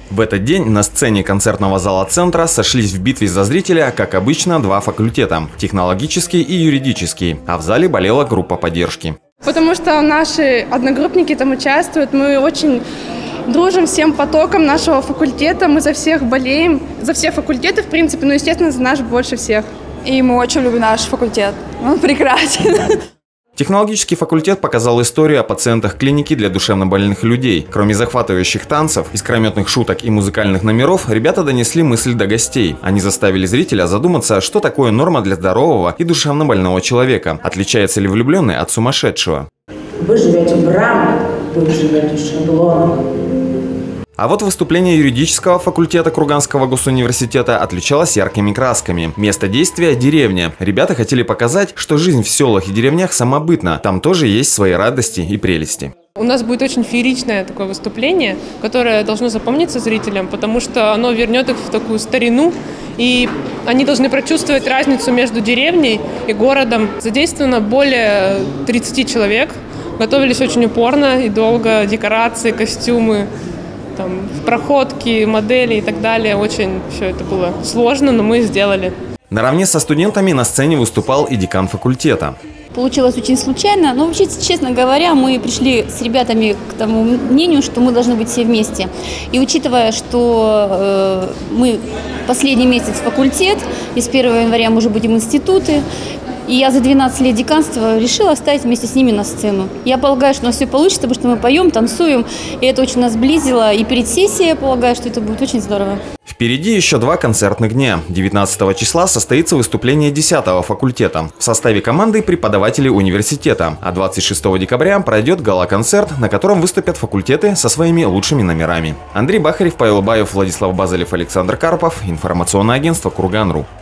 В этот день на сцене концертного зала центра сошлись в битве за зрителя, как обычно, два факультета – технологический и юридический, а в зале болела группа поддержки. Потому что наши одногруппники там участвуют, мы очень дружим всем потоком нашего факультета, мы за всех болеем, за все факультеты в принципе, но естественно за наш больше всех. И мы очень любим наш факультет, он прекрасен. Технологический факультет показал историю о пациентах клиники для душевнобольных людей. Кроме захватывающих танцев, искрометных шуток и музыкальных номеров, ребята донесли мысль до гостей. Они заставили зрителя задуматься, что такое норма для здорового и душевнобольного человека. Отличается ли влюбленный от сумасшедшего? Вы живете в рамках, вы живете в шаблонах. А вот выступление юридического факультета Курганского госуниверситета отличалось яркими красками. Место действия – деревня. Ребята хотели показать, что жизнь в селах и деревнях самобытна. Там тоже есть свои радости и прелести. У нас будет очень фееричное такое выступление, которое должно запомниться зрителям, потому что оно вернет их в такую старину, и они должны прочувствовать разницу между деревней и городом. Задействовано более 30 человек. Готовились очень упорно и долго. Декорации, костюмы, проходки, модели и так далее. Очень все это было сложно, но мы сделали. Наравне со студентами на сцене выступал и декан факультета. Получилось очень случайно, но вообще, честно говоря, мы пришли с ребятами к тому мнению, что мы должны быть все вместе. И учитывая, что мы последний месяц факультет, и с 1 января мы уже будем институты, и я за 12 лет деканства решила встать вместе с ними на сцену. Я полагаю, что у нас все получится, потому что мы поем, танцуем, и это очень нас сблизило. И перед сессией я полагаю, что это будет очень здорово. Впереди еще два концертных дня. 19 числа состоится выступление 10-го факультета в составе команды преподавателей университета, а 26 декабря пройдет гала-концерт, на котором выступят факультеты со своими лучшими номерами. Андрей Бахарев, Павел Баев, Владислав Базалев, Александр Карпов. Информационное агентство Курган.ру.